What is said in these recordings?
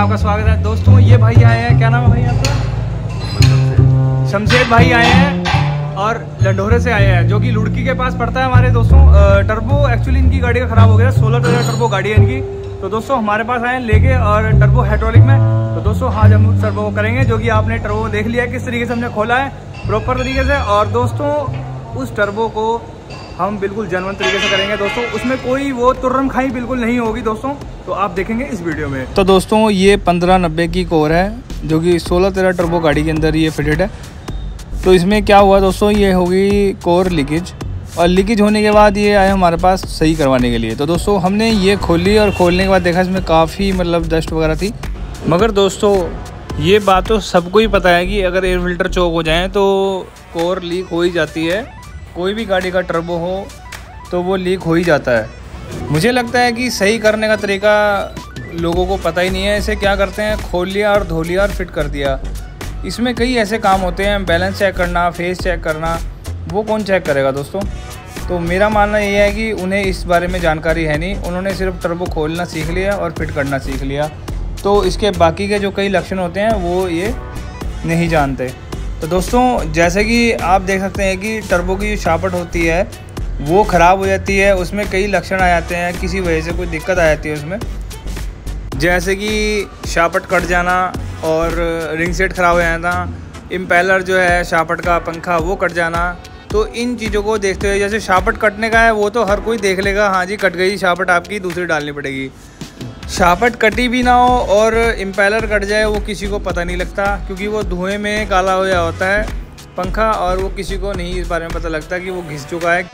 आपका स्वागत है दोस्तों। ये भाई आए हैं, क्या नाम है भाई आपका? शमशेद भाई आए हैं और लंढोरे से आए हैं, जो कि लुड़की के पास पड़ता है हमारे दोस्तों। टर्बो एक्चुअली इनकी गाड़ी का ख़राब हो गया, 16 टर्बो गाड़ी है इनकी। तो दोस्तों हमारे पास आए हैं लेके, और टर्बो हाइड्रोलिक में। तो दोस्तों आज हम टर्बो को करेंगे, जो कि आपने टर्बो देख लिया किस तरीके से हमने खोला है प्रॉपर तरीके से। और दोस्तों उस टर्बो को हम बिल्कुल जेन्युइन तरीके से करेंगे दोस्तों, उसमें कोई वो तुर्रम खाई बिल्कुल नहीं होगी दोस्तों। तो आप देखेंगे इस वीडियो में। तो दोस्तों ये 1590 की कोर है, जो कि 16-13 टर्बो गाड़ी के अंदर ये फिटेड है। तो इसमें क्या हुआ दोस्तों, ये होगी कोर लीकेज, और लीकेज होने के बाद ये आए हमारे पास सही करवाने के लिए। तो दोस्तों हमने ये खोली, और खोलने के बाद देखा इसमें काफ़ी डस्ट वगैरह थी। मगर दोस्तों ये बात तो सबको ही पता है कि अगर एयर फिल्टर चोक हो जाए तो कोर लीक हो ही जाती है। कोई भी गाड़ी का टर्बो हो तो वो लीक हो ही जाता है। मुझे लगता है कि सही करने का तरीका लोगों को पता ही नहीं है। इसे क्या करते हैं, खोल लिया और धो लिया और फिट कर दिया। इसमें कई ऐसे काम होते हैं, बैलेंस चेक करना, फेस चेक करना, वो कौन चेक करेगा दोस्तों। तो मेरा मानना ये है कि उन्हें इस बारे में जानकारी है नहीं, उन्होंने सिर्फ टर्बो खोलना सीख लिया और फिट करना सीख लिया। तो इसके बाकी के जो कई लक्षण होते हैं वो ये नहीं जानते। तो दोस्तों जैसे कि आप देख सकते हैं कि टर्बो की जो शापट होती है वो ख़राब हो जाती है, उसमें कई लक्षण आ जाते हैं, किसी वजह से कोई दिक्कत आ जाती है उसमें, जैसे कि शापट कट जाना और रिंग सेट ख़राब हो जाना, इम्पेलर जो है शापट का पंखा वो कट जाना। तो इन चीज़ों को देखते हुए, जैसे शापट कटने का है वो तो हर कोई देख लेगा, हाँ जी कट गई शापट आपकी, दूसरी डालनी पड़ेगी। शापट कटी भी ना हो और इम्पेलर कट जाए वो किसी को पता नहीं लगता, क्योंकि वो धुएं में काला हो जाता होता है पंखा, और वो किसी को नहीं इस बारे में पता लगता कि वो घिस चुका है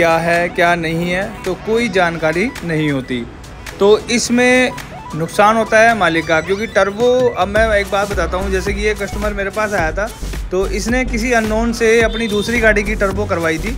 क्या नहीं है, तो कोई जानकारी नहीं होती। तो इसमें नुकसान होता है मालिक का, क्योंकि टर्बो, अब मैं एक बात बताता हूँ, जैसे कि ये कस्टमर मेरे पास आया था, तो इसने किसी अननोन से अपनी दूसरी गाड़ी की टर्बो करवाई थी,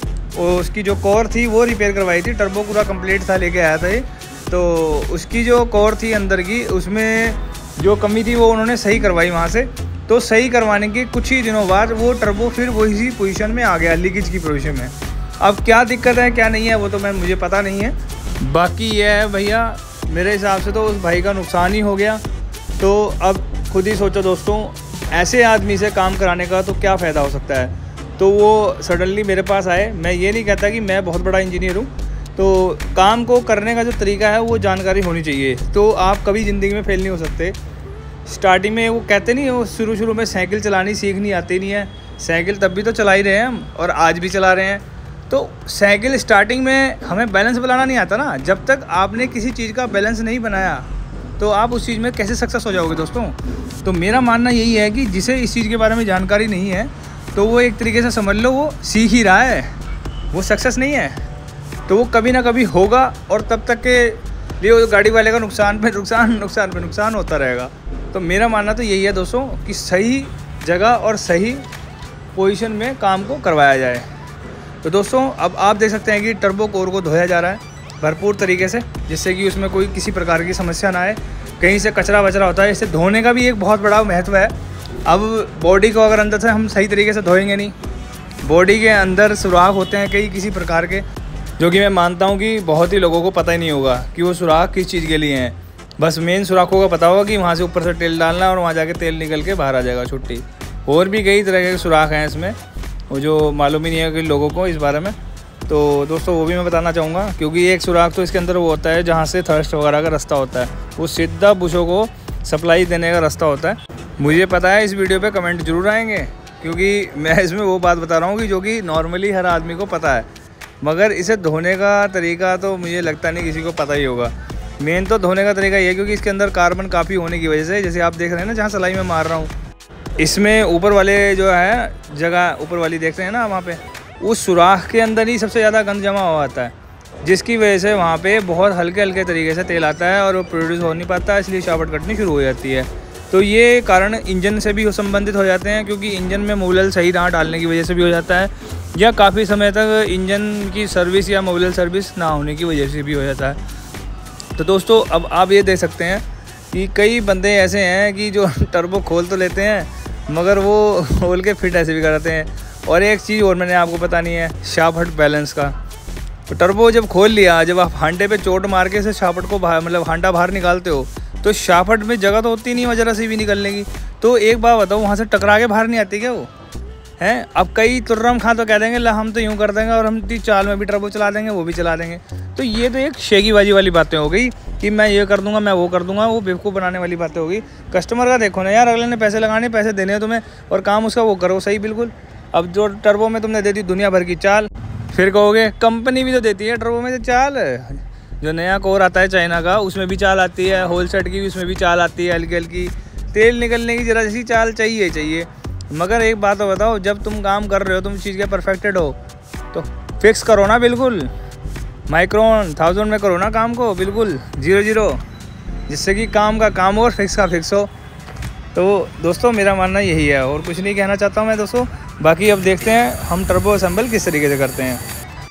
और उसकी जो कोर थी वो रिपेयर करवाई थी। टर्बो पूरा कंप्लीट था, लेके आया था ये। तो उसकी जो कोर थी अंदर की, उसमें जो कमी थी वो उन्होंने सही करवाई वहाँ से। तो सही करवाने के कुछ ही दिनों बाद वो टर्बो फिर वही पोजीशन में आ गया, लीकेज की पोजीशन में। अब क्या दिक्कत है क्या नहीं है वो तो मुझे पता नहीं है। बाकी ये है भैया, मेरे हिसाब से तो उस भाई का नुकसान ही हो गया। तो अब खुद ही सोचो दोस्तों, ऐसे आदमी से काम कराने का तो क्या फ़ायदा हो सकता है। तो वो सडनली मेरे पास आए, मैं ये नहीं कहता कि मैं बहुत बड़ा इंजीनियर हूँ, तो काम को करने का जो तरीका है वो जानकारी होनी चाहिए। तो आप कभी ज़िंदगी में फेल नहीं हो सकते। स्टार्टिंग में वो कहते नहीं, वो शुरू में साइकिल चलानी सीखनी आती नहीं है। साइकिल तब भी तो चला ही रहे हैं हम, और आज भी चला रहे हैं। तो साइकिल स्टार्टिंग में हमें बैलेंस बनाना नहीं आता ना। जब तक आपने किसी चीज़ का बैलेंस नहीं बनाया तो आप उस चीज़ में कैसे सक्सेस हो जाओगे दोस्तों। तो मेरा मानना यही है कि जिसे इस चीज़ के बारे में जानकारी नहीं है, तो वो एक तरीके से समझ लो वो सीख ही रहा है, वो सक्सेस नहीं है। तो वो कभी ना कभी होगा, और तब तक के लिए वो गाड़ी वाले का नुकसान पे नुकसान होता रहेगा। तो मेरा मानना तो यही है दोस्तों कि सही जगह और सही पोजीशन में काम को करवाया जाए। तो दोस्तों अब आप देख सकते हैं कि टर्बो कोर को धोया जा रहा है भरपूर तरीके से, जिससे कि उसमें कोई किसी प्रकार की समस्या ना आए, कहीं से कचरा वचरा होता है। इसे धोने का भी एक बहुत बड़ा महत्व है। अब बॉडी को अगर अंदर से हम सही तरीके से धोएंगे नहीं, बॉडी के अंदर सुराख होते हैं कई किसी प्रकार के, जो कि मैं मानता हूँ कि बहुत ही लोगों को पता ही नहीं होगा कि वो सुराख किस चीज़ के लिए हैं। बस मेन सुराखों का पता होगा कि वहाँ से ऊपर से तेल डालना है और वहाँ जाके तेल निकल के बाहर आ जाएगा छुट्टी। और भी कई तरह के सुराख हैं इसमें, वो जो मालूम ही नहीं है कि लोगों को इस बारे में। तो दोस्तों वो भी मैं बताना चाहूँगा, क्योंकि एक सुराख तो इसके अंदर वो होता है जहाँ से थर्स्ट वगैरह का रास्ता होता है, वो सीधा बुशों को सप्लाई देने का रास्ता होता है। मुझे पता है इस वीडियो पे कमेंट जरूर आएंगे, क्योंकि मैं इसमें वो बात बता रहा हूँ कि जो कि नॉर्मली हर आदमी को पता है, मगर इसे धोने का तरीका तो मुझे लगता नहीं किसी को पता ही होगा। मेन तो धोने का तरीका ये है, क्योंकि इसके अंदर कार्बन काफ़ी होने की वजह से, जैसे आप देख रहे हैं ना जहाँ सलाई में मार रहा हूँ, इसमें ऊपर वाले जो है जगह ऊपर वाली देख रहे हैं ना, वहाँ पे उस सुराख के अंदर ही सबसे ज़्यादा गंद जमा हुआ आता है, जिसकी वजह से वहाँ पे बहुत हल्के तरीके से तेल आता है और वो प्रोड्यूस हो नहीं पाता, इसलिए शापट कटनी शुरू हो जाती है। तो ये कारण इंजन से भी संबंधित हो जाते हैं, क्योंकि इंजन में मोबिल सही ना डालने की वजह से भी हो जाता है, या काफ़ी समय तक इंजन की सर्विस या मोबिल सर्विस ना होने की वजह से भी हो जाता है। तो दोस्तों अब आप ये देख सकते हैं कि कई बंदे ऐसे हैं कि जो टर्बो खोल तो लेते हैं, मगर वो खोल के फिट ऐसे भी कराते हैं। और एक चीज़ और मैंने आपको बतानी है, शापट बैलेंस का। तो टर्बो जब खोल लिया, जब आप हांडे पे चोट मार के से शापट को बाहर हांडा बाहर निकालते हो, तो शाफट में जगह तो होती नहीं जरा सी भी निकलने की। तो एक बात बताओ, वहाँ से टकरा के बाहर नहीं आती क्या वो हैं? अब कई तुर्रम खां तो कह देंगे ला हम तो यूँ कर देंगे और हम चाल में भी टर्बो चला देंगे, वो भी चला देंगे। तो ये तो एक शेगीबाजी वाली बातें हो गई कि मैं ये कर दूंगा, मैं वो कर दूंगा, वो बेवकूफ़ बनाने वाली बातें होगी। कस्टमर का देखो ना यार, अगले ने पैसे लगाने, पैसे देने हैं तुम्हें और काम उसका वो करो सही बिल्कुल। अब जो टर्बो में तुमने दे दी दुनिया भर की चाल, फिर कहोगे कंपनी भी तो देती है टर्बो में से चाल। जो नया कोर आता है चाइना का, उसमें भी चाल आती है, होल सेट की भी उसमें भी चाल आती है, हल्की हल्की तेल निकलने की जरा सी चाल चाहिए। मगर एक बात बताओ, जब तुम काम कर रहे हो, तुम चीज़ के परफेक्टेड हो तो फिक्स करो ना बिल्कुल, माइक्रोन 1000 में करो ना काम को बिल्कुल 0-0, जिससे कि काम का काम हो और फिक्स का फिक्स हो। तो दोस्तों मेरा मानना यही है और कुछ नहीं कहना चाहता हूँ मैं दोस्तों। बाकी अब देखते हैं हम टर्बो असेंबल किस तरीके से करते हैं।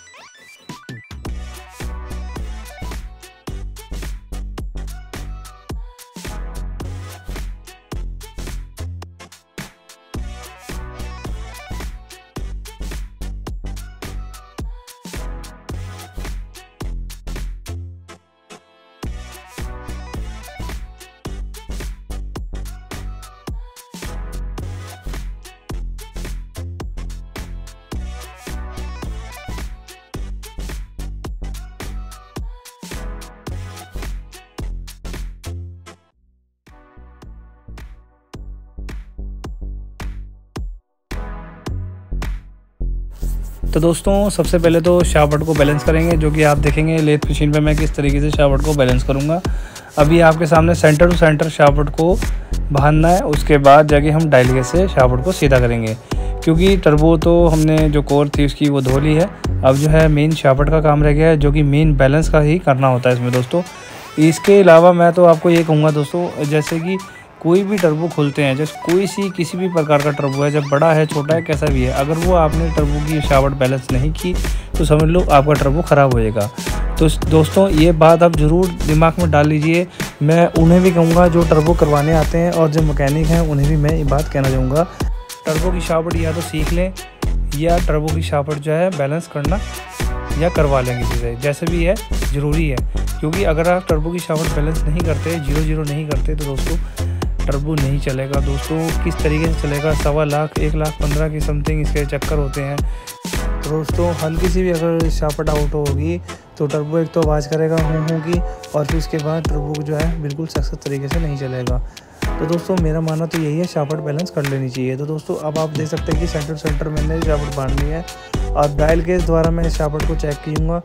तो दोस्तों सबसे पहले तो शाफ्ट को बैलेंस करेंगे, जो कि आप देखेंगे लेथ मशीन पे मैं किस तरीके से शाफ्ट को बैलेंस करूँगा। अभी आपके सामने सेंटर टू सेंटर शाफ्ट को बांधना है, उसके बाद जाके हम डायल गेज से शाफ्ट को सीधा करेंगे। क्योंकि टर्बो तो हमने जो कोर थी उसकी वो धो ली है, अब जो है मेन शाफ्ट का काम रह गया है, जो कि मेन बैलेंस का ही करना होता है इसमें दोस्तों। इसके अलावा मैं तो आपको ये कहूँगा दोस्तों, जैसे कि कोई भी टर्बो खोलते हैं, जैसे कोई सी किसी भी प्रकार का टर्बो है, जब बड़ा है छोटा है कैसा भी है, अगर वो आपने टर्बो की शाफ्ट बैलेंस नहीं की तो समझ लो आपका टर्बो ख़राब हो जाएगा। तो दोस्तों ये बात आप ज़रूर दिमाग में डाल लीजिए। मैं उन्हें भी कहूँगा जो टर्बो करवाने आते हैं और जो मैकेनिक हैं उन्हें भी मैं ये बात कहना चाहूँगा, टर्बो की शाफ्ट या तो सीख लें या टर्बो की शाफ्ट जो है बैलेंस करना या करवा लेंगे चीज़ें, जैसे भी है ज़रूरी है। क्योंकि अगर आप टर्बो की शाफ्ट बैलेंस नहीं करते, 0-0 नहीं करते, तो दोस्तों टर्बो नहीं चलेगा। दोस्तों किस तरीके से चलेगा, 1.25 लाख 1,15,000 की समथिंग इसके चक्कर होते हैं। तो दोस्तों हल्की सी भी अगर शाफ्ट आउट होगी तो टर्बो एक तो आवाज़ करेगा हूँ की, और फिर उसके बाद टर्बो जो है बिल्कुल सक्सेस तरीके से नहीं चलेगा। तो दोस्तों मेरा मानना तो यही है, शाफ्ट बैलेंस कर लेनी चाहिए। तो दोस्तों अब आप देख सकते हैं कि सेंटर सेंटर मैंने शाफ्ट बांधनी है और डायल गेज द्वारा मैं शाफ्ट को चेक करूँगा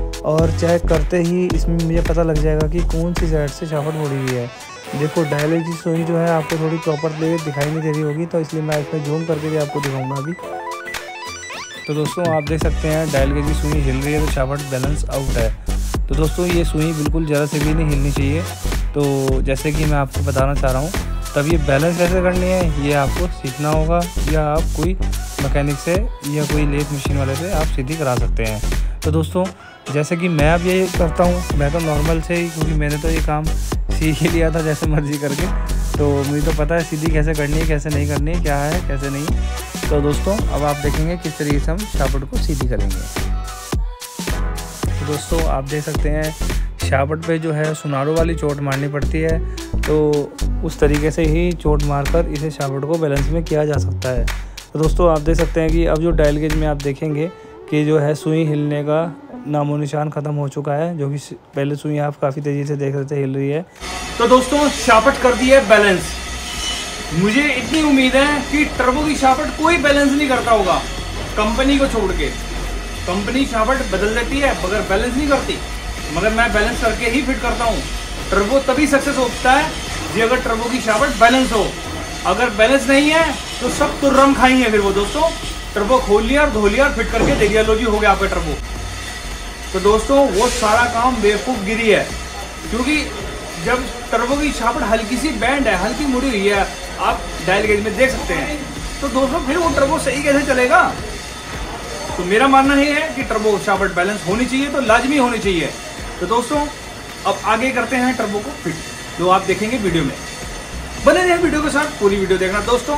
और चेक करते ही इसमें मुझे पता लग जाएगा कि कौन सी साइड से शाफ्ट मुड़ी हुई है। देखो डायल की सुई जो है आपको थोड़ी प्रॉपर दिखाई नहीं दे रही होगी, तो इसलिए मैं इसमें जूम करके भी आपको दिखाऊंगा अभी। तो दोस्तों आप देख सकते हैं डायल गेज की सुई हिल रही है तो शाफ्ट बैलेंस आउट है। तो दोस्तों ये सुई बिल्कुल ज़रा से भी नहीं हिलनी चाहिए। तो जैसे कि मैं आपको बताना चाह रहा हूँ, तब ये बैलेंस कैसे करनी है ये आपको सीखना होगा, या आप कोई मैकेनिक से या कोई लेथ मशीन वाले से आप सीधी करा सकते हैं। तो दोस्तों जैसे कि मैं अब ये करता हूँ, मैं तो नॉर्मल से ही, क्योंकि मैंने तो ये काम सीख ही लिया था जैसे मर्जी करके, तो मुझे तो पता है सीधी कैसे करनी है कैसे नहीं करनी है, क्या है कैसे नहीं। तो दोस्तों अब आप देखेंगे किस तरीके से हम शाफ्ट को सीधी करेंगे। तो दोस्तों आप देख सकते हैं शाफ्ट पे जो है सुनारों वाली चोट मारनी पड़ती है, तो उस तरीके से ही चोट मारकर इसे शाफ्ट को बैलेंस में किया जा सकता है। तो दोस्तों आप देख सकते हैं कि अब जो डायल गेज में आप देखेंगे कि जो है सुई हिलने का नामो निशान ख़त्म हो चुका है, जो कि पहले सुई आप काफ़ी तेज़ी से देख रहे थे हिल रही है। तो दोस्तों शाफ्ट कर दी है बैलेंस। मुझे इतनी उम्मीद है कि टर्बो की शाफ्ट कोई बैलेंस नहीं करता होगा कंपनी को छोड़ के। कंपनी शाफ्ट बदल देती है मगर बैलेंस नहीं करती, मगर मैं बैलेंस करके ही फिट करता हूँ। टर्बो तभी सक्सेस होता है जी अगर टर्बो की शाफ्ट बैलेंस हो। अगर बैलेंस नहीं है तो सब तुर्रम खाएंगे फिर वो दोस्तों। टर्बो खोल लिया और धो लिया और फिट करके दे दिया, लो जी हो गया आपका टर्बो। तो दोस्तों वो सारा काम बेवकूफ़ गिरी है, क्योंकि जब टर्बो की शाफ्ट हल्की सी बैंड है, हल्की मुड़ी हुई है, आप डायल गेज में देख सकते हैं, तो दोस्तों फिर वो टर्बो सही कैसे चलेगा। तो मेरा मानना ये है कि टर्बो शाफ्ट बैलेंस होनी चाहिए, तो लाजमी होनी चाहिए। तो दोस्तों अब आगे करते हैं टर्बो को फिट, जो आप देखेंगे वीडियो में। बने रहिए वीडियो के साथ, पूरी वीडियो देखना दोस्तों।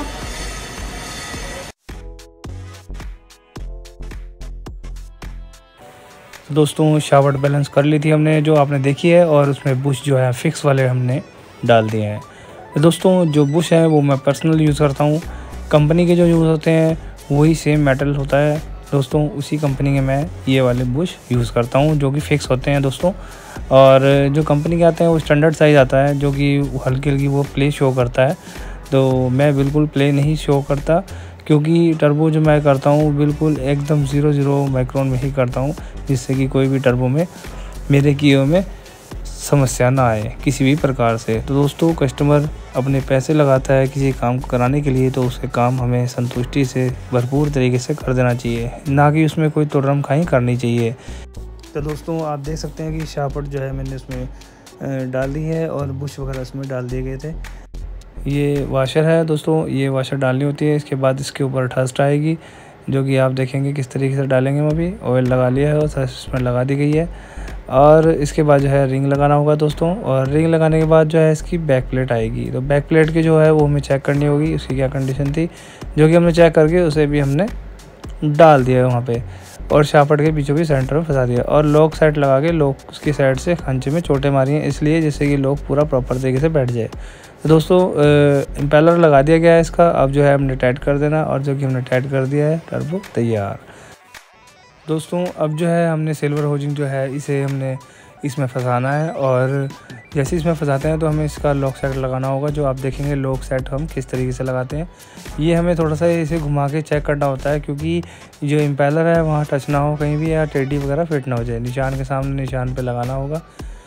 दोस्तों शाफ्ट बैलेंस कर ली थी हमने, जो आपने देखी है, और उसमें बुश जो है फिक्स वाले हमने डाल दिए हैं। तो दोस्तों जो बुश है वो मैं पर्सनल यूज़ करता हूँ। कंपनी के जो यूज़ होते हैं वही सेम मेटल होता है दोस्तों, उसी कंपनी के मैं ये वाले बुश यूज़ करता हूँ जो कि फ़िक्स होते हैं दोस्तों। और जो कंपनी के आते हैं वो स्टैंडर्ड साइज़ आता है जो कि हल्की हल्की वो प्ले शो करता है। तो मैं बिल्कुल प्ले नहीं शो करता, क्योंकि टर्बो जो मैं करता हूँ बिल्कुल एकदम 0 माइक्रोन में ही करता हूँ, जिससे कि कोई भी टर्बो में मेरे कीओ में समस्या ना आए किसी भी प्रकार से। तो दोस्तों कस्टमर अपने पैसे लगाता है किसी काम को कराने के लिए, तो उसके काम हमें संतुष्टि से भरपूर तरीके से कर देना चाहिए, ना कि उसमें कोई तुर्रम खाई करनी चाहिए। तो दोस्तों आप देख सकते हैं कि शापट जो है मैंने उसमें डाल दी है और बुश वगैरह उसमें डाल दिए गए थे। ये वाशर है दोस्तों, ये वाशर डालनी होती है। इसके बाद इसके ऊपर ठस्ट आएगी जो कि आप देखेंगे किस तरीके से डालेंगे। हम अभी ऑयल लगा लिया है और इसमें लगा दी गई है। और इसके बाद जो है रिंग लगाना होगा दोस्तों, और रिंग लगाने के बाद जो है इसकी बैक प्लेट आएगी। तो बैक प्लेट की जो है वो हमें चेक करनी होगी, उसकी क्या कंडीशन थी, जो कि हमने चेक करके उसे भी हमने डाल दिया है वहाँ पे, और शापट के बीचों बीच सेंटर में फंसा दिया। और लॉक सेट लगा के लॉक उसकी साइड से खांचे में चोटें मारी हैं, इसलिए जिससे कि लॉक पूरा प्रॉपर तरीके से बैठ जाए। तो दोस्तों इम्पेलर लगा दिया गया है इसका, अब जो है हमने टाइट कर देना, और जो कि हमने टाइट कर दिया है टर्बो तैयार। दोस्तों अब जो है हमने सिल्वर होजिंग जो है इसे हमने इसमें फंसाना है, और जैसे इसमें फंसाते हैं तो हमें इसका लॉक सेट लगाना होगा। जो आप देखेंगे लॉक सेट हम किस तरीके से लगाते हैं, ये हमें थोड़ा सा इसे घुमा के चेक करना होता है, क्योंकि जो इम्पेलर है वहाँ टच ना हो कहीं भी, या टेडी वगैरह फिट ना हो जाए। निशान के सामने निशान पे लगाना होगा।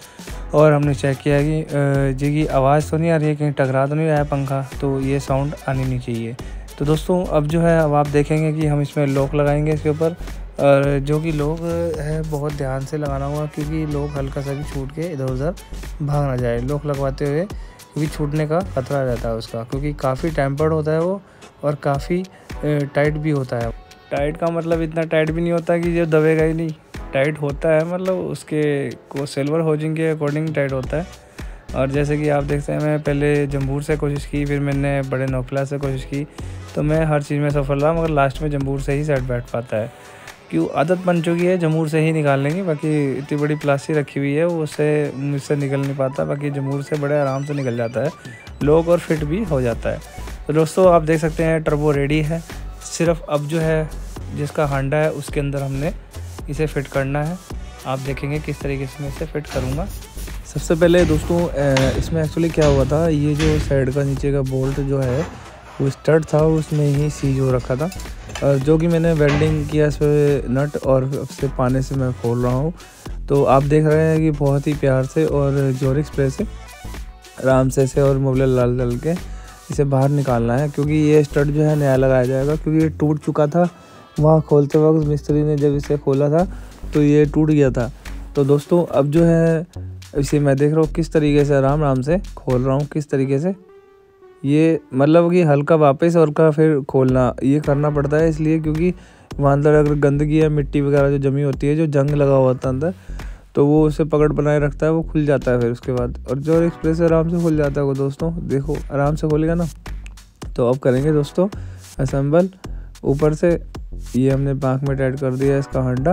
और हमने चेक किया कि जी की आवाज़ तो नहीं आ रही है, कहीं टकरा तो नहीं रहा है पंखा, तो ये साउंड आनी नहीं चाहिए। तो दोस्तों अब जो है अब आप देखेंगे कि हम इसमें लॉक लगाएंगे इसके ऊपर, और जो कि लॉक है बहुत ध्यान से लगाना होगा, क्योंकि लॉक हल्का सा भी छूट के इधर उधर भाग ना जाए लॉक लगवाते हुए, क्योंकि छूटने का खतरा रहता है उसका, क्योंकि काफ़ी टेम्पर्ड होता है वो और काफ़ी टाइट भी होता है। टाइट का मतलब इतना टाइट भी नहीं होता कि जो दबेगा ही नहीं, टाइट होता है मतलब उसके को सिल्वर होजिंग के अकॉर्डिंग टाइट होता है। और जैसे कि आप देखते हैं मैं पहले जम्बूर से कोशिश की, फिर मैंने बड़े नोकला से कोशिश की, तो मैं हर चीज़ में सफल रहा, मगर लास्ट में जम्बूर से ही सेट बैठ पाता है। क्यों आदत बन चुकी है जम्बूर से ही निकाल लेंगे, बाकी इतनी बड़ी प्लास्टिक रखी हुई है वो उससे मुझसे निकल नहीं पाता, बाकी जम्बूर से बड़े आराम से निकल जाता है, लॉक और फिट भी हो जाता है। तो दोस्तों आप देख सकते हैं टर्बो रेडी है, सिर्फ अब जो है जिसका हांडा है उसके अंदर हमने इसे फिट करना है। आप देखेंगे किस तरीके से मैं इसे फिट करूँगा। सबसे पहले दोस्तों इसमें एक्चुअली क्या हुआ था, ये जो साइड का नीचे का बोल्ट जो है वो स्टड था, उसमें ही सीज हो रखा था, और जो कि मैंने वेल्डिंग किया इस पर नट, और उससे पाने से मैं खोल रहा हूँ। तो आप देख रहे हैं कि बहुत ही प्यार से और जोरिक स्प्रे से आराम से और मोबिल डाल के इसे बाहर निकालना है, क्योंकि ये स्टड जो है नया लगाया जाएगा, क्योंकि ये टूट चुका था वहाँ खोलते वक्त मिस्त्री ने जब इसे खोला था तो ये टूट गया था। तो दोस्तों अब जो है इसे मैं देख रहा हूँ किस तरीके से आराम से खोल रहा हूँ, किस तरीके से ये मतलब कि हल्का वापस और का फिर खोलना ये करना पड़ता है, इसलिए क्योंकि वहाँ अंदर अगर गंदगी या मिट्टी वगैरह जो जमी होती है, जो जंग लगा हुआ होता है अंदर, तो वो उसे पकड़ बनाए रखता है, वो खुल जाता है फिर उसके बाद, और जो एक्सप्रेस आराम से खुल जाता है वो दोस्तों देखो आराम से खोलेगा ना। तो अब करेंगे दोस्तों असेंबल। ऊपर से ये हमने पाँख में टाइट कर दिया इसका हंडा।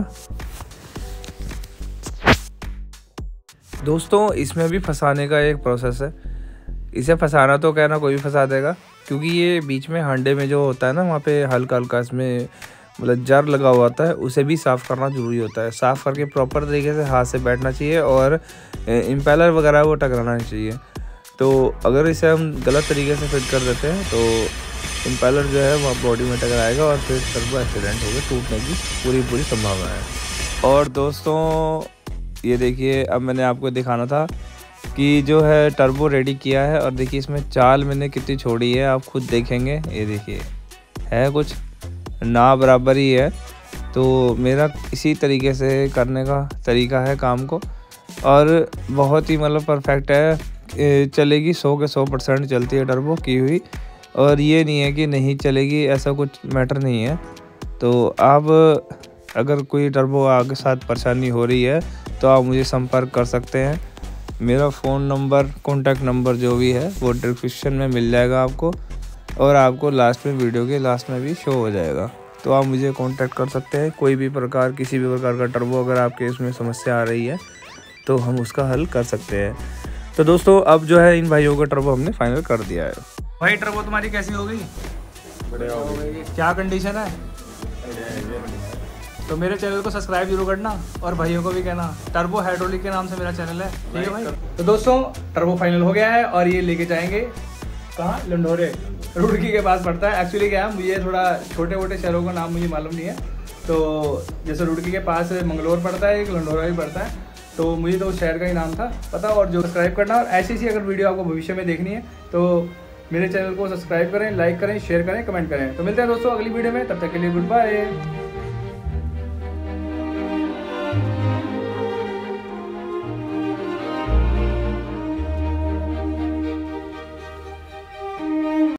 दोस्तों इसमें भी फंसाने का एक प्रोसेस है, इसे फंसाना तो कहना कोई भी फंसा देगा, क्योंकि ये बीच में हांडे में जो होता है ना वहाँ पे हल्का हल्का इसमें मतलब जार लगा हुआ होता है, उसे भी साफ़ करना ज़रूरी होता है। साफ़ करके प्रॉपर तरीके से हाथ से बैठना चाहिए, और इम्पेलर वगैरह वो टकराना नहीं चाहिए। तो अगर इसे हम गलत तरीके से फिट कर देते हैं तो इम्पेलर जो है वह बॉडी में टकराएगा, और फिर टर्बो एक्सीडेंट होकर टूटने की पूरी संभावना है। और दोस्तों ये देखिए अब मैंने आपको दिखाना था कि जो है टर्बो रेडी किया है, और देखिए इसमें चाल मैंने कितनी छोड़ी है आप खुद देखेंगे। ये देखिए है कुछ ना बराबर ही है, तो मेरा इसी तरीके से करने का तरीका है काम को, और बहुत ही मतलब परफेक्ट है, चलेगी 100 के 100% चलती है टर्बो की हुई, और ये नहीं है कि नहीं चलेगी, ऐसा कुछ मैटर नहीं है। तो आप अगर कोई टर्बो आगे साथ परेशानी हो रही है तो आप मुझे संपर्क कर सकते हैं। मेरा फ़ोन नंबर कॉन्टैक्ट नंबर जो भी है वो डिस्क्रिप्शन में मिल जाएगा आपको, और आपको लास्ट में वीडियो के लास्ट में भी शो हो जाएगा। तो आप मुझे कांटेक्ट कर सकते हैं, कोई भी प्रकार किसी भी प्रकार का टर्बो अगर आपके इसमें समस्या आ रही है तो हम उसका हल कर सकते हैं। तो दोस्तों अब जो है इन भाइयों का टर्बो हमने फाइनल कर दिया है। भाई टर्बो तुम्हारी कैसी हो गई? बढ़िया हो गई। क्या कंडीशन है? तो मेरे चैनल को सब्सक्राइब जरूर करना और भाइयों को भी कहना, टर्बो हाइड्रोलिक के नाम से मेरा चैनल है, ठीक है भाई। तो दोस्तों टर्बो फाइनल हो गया है और ये लेके जाएंगे कहाँ? लंढोरे, रुड़की के पास पड़ता है। एक्चुअली क्या है, मुझे थोड़ा छोटे मोटे शहरों का नाम मुझे मालूम नहीं है। तो जैसे रुड़की के पास मंगलोर पड़ता है, एक लंढोरा भी पड़ता है, तो मुझे तो उस शहर का ही नाम था पता। और जो सब्सक्राइब करना, और ऐसी अगर वीडियो आपको भविष्य में देखनी है तो मेरे चैनल को सब्सक्राइब करें, लाइक करें, शेयर करें, कमेंट करें। तो मिलते हैं दोस्तों अगली वीडियो में, तब तक के लिए गुड बाय।